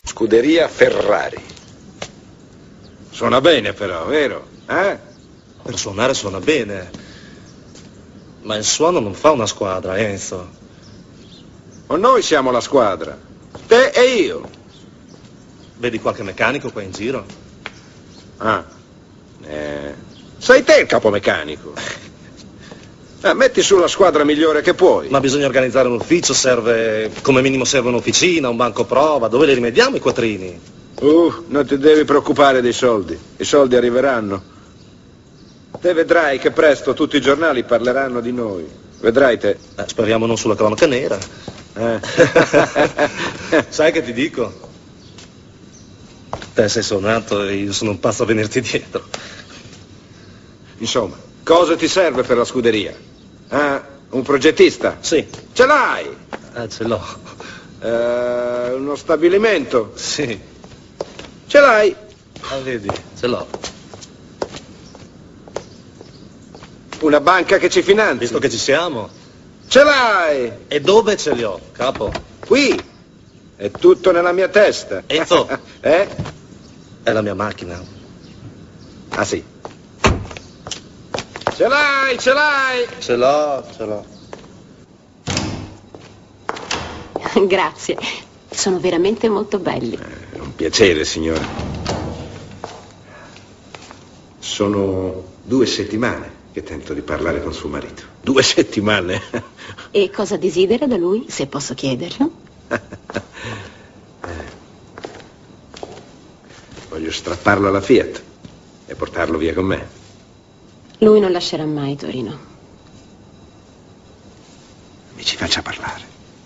Scuderia Ferrari. Suona bene però, vero? Per suonare suona bene. Ma il suono non fa una squadra, Enzo. O noi siamo la squadra. Te e io. Vedi qualche meccanico qua in giro? Sei te il capomeccanico. Metti su la squadra migliore che puoi. Ma bisogna organizzare un ufficio, come minimo serve un'officina, un banco prova. Dove li rimediamo i quattrini? Non ti devi preoccupare dei soldi. I soldi arriveranno. Te vedrai che presto tutti i giornali parleranno di noi. Vedrai te. Speriamo non sulla cronaca nera. Sai che ti dico? Te sei suonato e io sono un pazzo a venirti dietro. Insomma, cosa ti serve per la scuderia? Un progettista? Sì. Ce l'hai? Ce l'ho. Uno stabilimento? Sì. Ce l'hai? Vedi, ce l'ho. Una banca che ci finanzi? Visto che ci siamo. Ce l'hai? E dove ce li ho, capo? Qui. È tutto nella mia testa. Enzo. È la mia macchina. Ah sì. Ce l'hai, ce l'hai! Ce l'ho. Grazie. Sono veramente molto belli. È un piacere, signora. Sono 2 settimane che tento di parlare con suo marito. 2 settimane. E cosa desidera da lui, se posso chiederlo? Voglio strapparlo alla Fiat e portarlo via con me. Lui non lascerà mai Torino. Mi ci faccia parlare.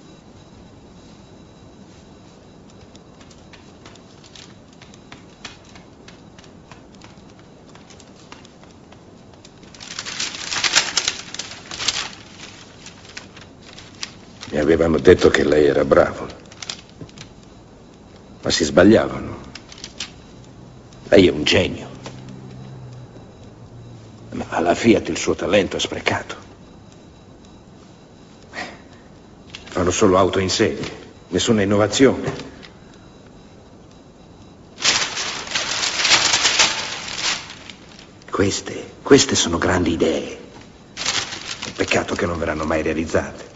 Mi avevano detto che lei era bravo, ma si sbagliavano. Lei è un genio. Ma alla Fiat il suo talento è sprecato. Fanno solo auto in serie, nessuna innovazione. Queste sono grandi idee. Peccato che non verranno mai realizzate.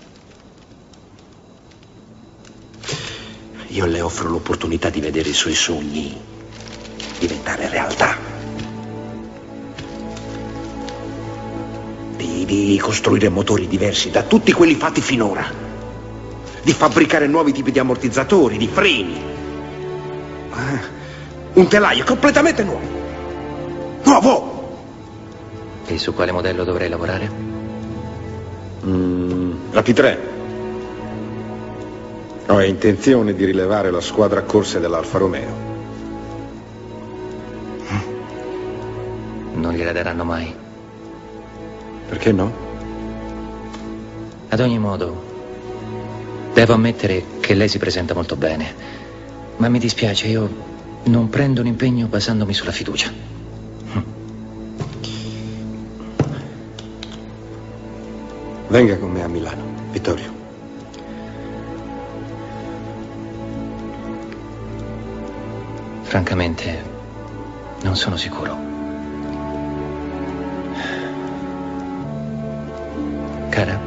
Io le offro l'opportunità di vedere i suoi sogni diventare realtà. Di costruire motori diversi da tutti quelli fatti finora. Di fabbricare nuovi tipi di ammortizzatori, di freni. Un telaio completamente nuovo. Nuovo! E su quale modello dovrei lavorare? La P3. Ho intenzione di rilevare la squadra corse dell'Alfa Romeo. Non gliela daranno mai. Perché no? Ad ogni modo, devo ammettere che lei si presenta molto bene, ma mi dispiace, io non prendo un impegno basandomi sulla fiducia. Venga con me a Milano, Vittorio. Francamente, non sono sicuro. Cara?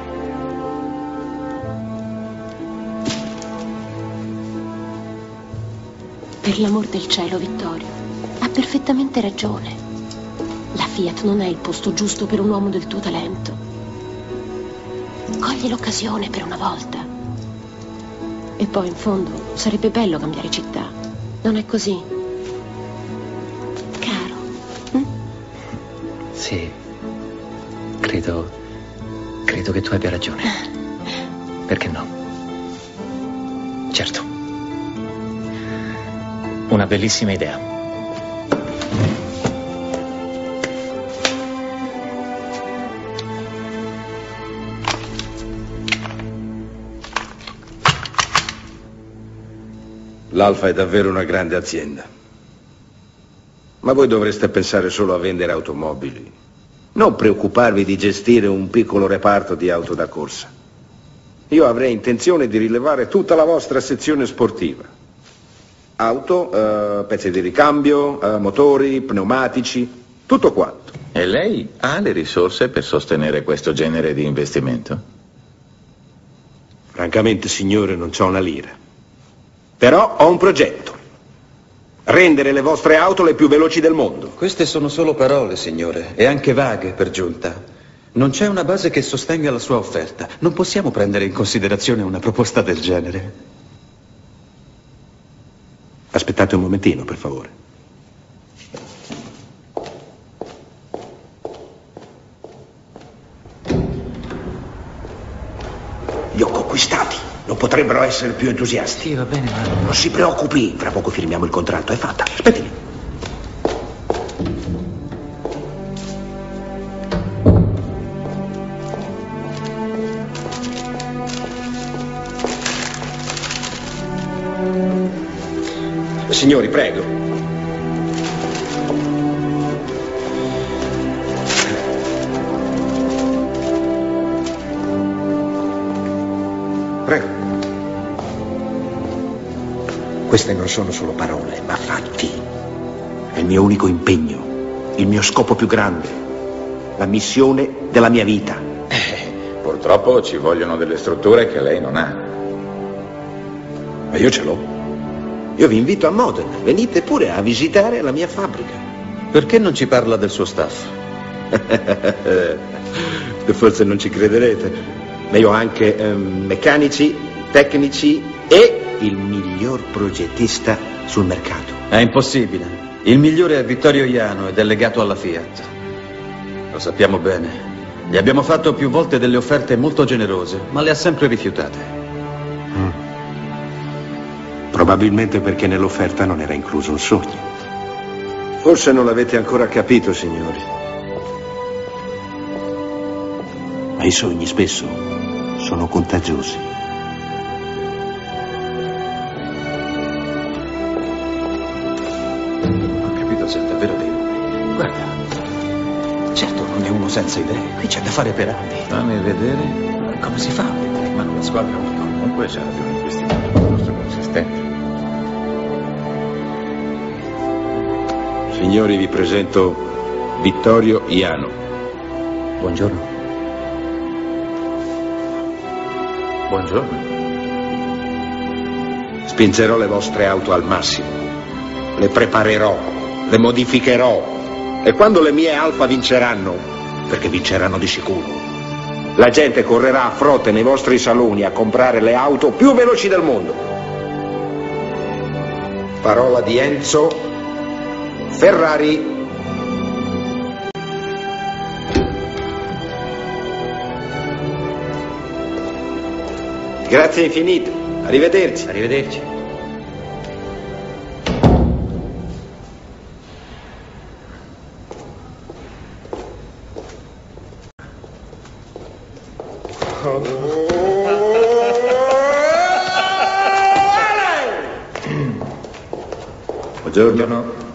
Per l'amor del cielo, Vittorio, ha perfettamente ragione. La Fiat non è il posto giusto per un uomo del tuo talento. Cogli l'occasione per una volta. E poi, in fondo, sarebbe bello cambiare città. Non è così? Caro? Sì, credo che tu abbia ragione. Perché no? Certo. Una bellissima idea. L'Alfa è davvero una grande azienda. Ma voi dovreste pensare solo a vendere automobili. Non preoccuparvi di gestire un piccolo reparto di auto da corsa. Io avrei intenzione di rilevare tutta la vostra sezione sportiva. auto, pezzi di ricambio, motori, pneumatici, tutto quanto. E lei ha le risorse per sostenere questo genere di investimento? Francamente, signore, non c'ho una lira. Però ho un progetto. Rendere le vostre auto le più veloci del mondo. Queste sono solo parole, signore, e anche vaghe per giunta. Non c'è una base che sostenga la sua offerta. Non possiamo prendere in considerazione una proposta del genere. Aspettate un momentino, per favore. Li ho conquistati. Non potrebbero essere più entusiasti. Sì, va bene, ma... Non si preoccupi, fra poco firmiamo il contratto, è fatta. Aspetti lì. Signori, prego. Prego. Queste non sono solo parole, ma fatti. È il mio unico impegno, il mio scopo più grande, la missione della mia vita. Purtroppo ci vogliono delle strutture che lei non ha. Ma io ce l'ho. Io vi invito a Modena, venite pure a visitare la mia fabbrica. Perché non ci parla del suo staff? Forse non ci crederete, ma io ho anche meccanici, tecnici e il miglior progettista sul mercato. È impossibile. Il migliore è Vittorio Iano ed è legato alla Fiat. Lo sappiamo bene. Gli abbiamo fatto più volte delle offerte molto generose, ma le ha sempre rifiutate. Probabilmente perché nell'offerta non era incluso un sogno. Forse non l'avete ancora capito, signori. Ma i sogni spesso sono contagiosi. Non ho capito se è davvero dei numeri. Guarda, certo non è uno senza idee. Qui c'è da fare per anni. Fammi vedere. Come si fa? Ma una squadra comunque c'era più un investimento piuttosto consistente. Signori, vi presento Vittorio Iano. Buongiorno. Buongiorno. Spingerò le vostre auto al massimo. Le preparerò, le modificherò. E quando le mie Alfa vinceranno, perché vinceranno di sicuro, la gente correrà a frotte nei vostri saloni a comprare le auto più veloci del mondo. Parola di Enzo Ferrari. Grazie infinite. Arrivederci. Arrivederci. Buongiorno.